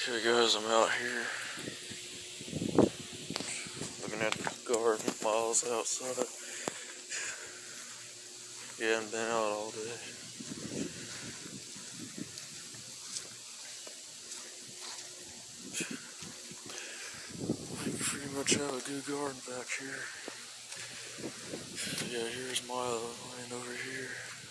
Okay guys, I'm out here looking at the garden miles outside. Yeah, I've been out all day. We pretty much have a good garden back here. Yeah, here's my land over here.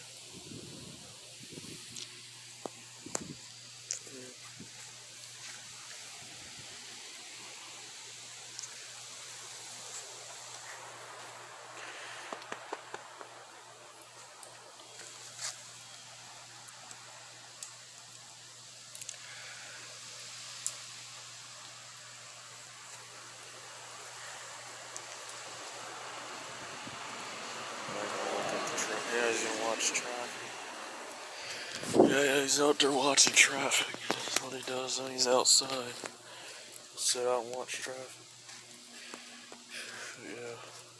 Yeah, he's gonna watch traffic. Yeah, he's out there watching traffic. That's what he does when he's outside. He'll sit out and watch traffic. Yeah.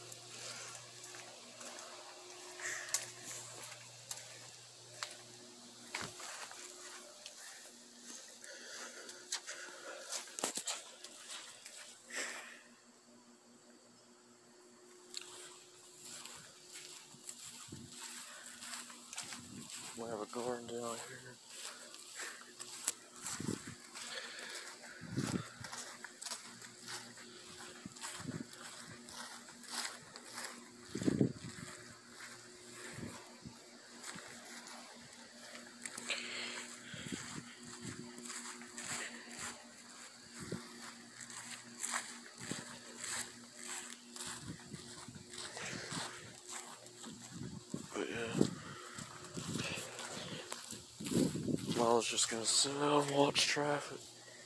We have a garden down here. But yeah, I was just gonna sit out and watch traffic.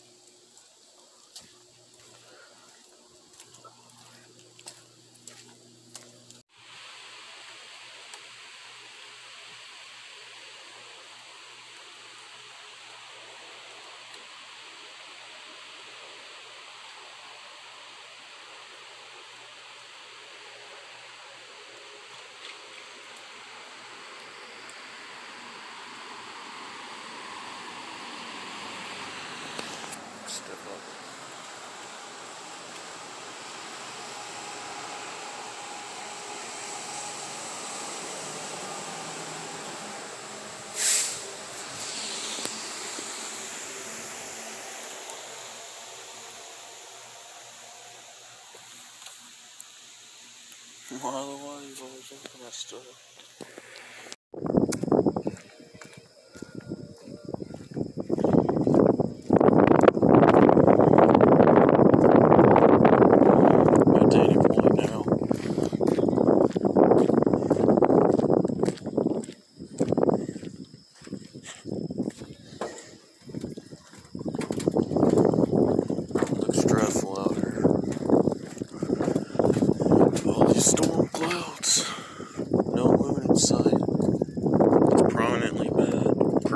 Step up. Otherwise, he's always looking at stuff. At any point now. Looks dreadful out here. All these storm clouds. No moon in sight. It's predominantly bad.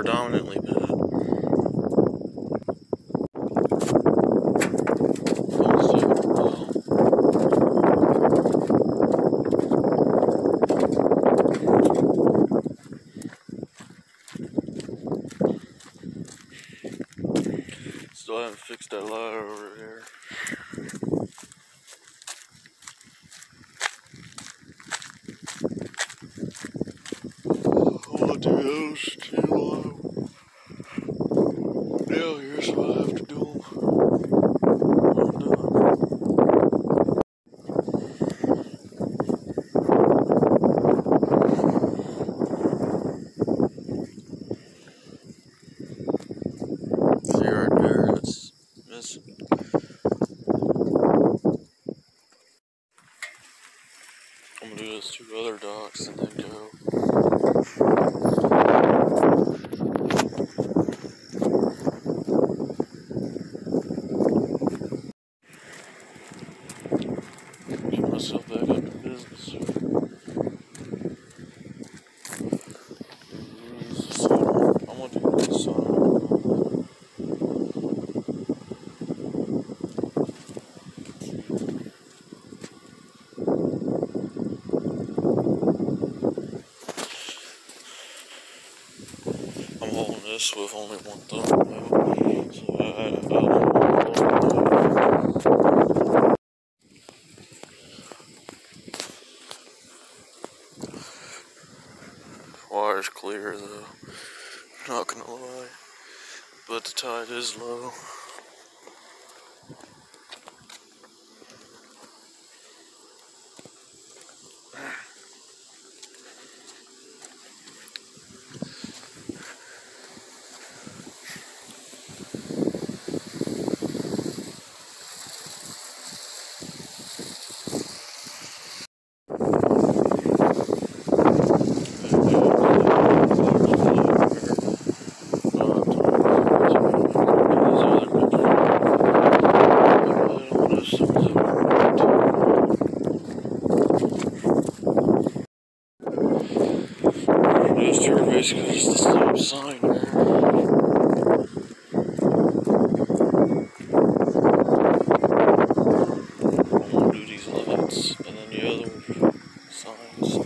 Still haven't fixed that ladder over there. Oh, dude, that was too low. Now here's what I have to do. I'm done. See right there, it's missing. I'm gonna do those two other docks and then go. Get myself back into business. I'm gonna do this side. I'm holding this with only one thumb, so but the tide is low. Basically just the same sign there. We'll do these lights and then the other signs.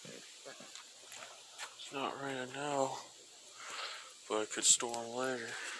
It's not raining now, but it could storm later.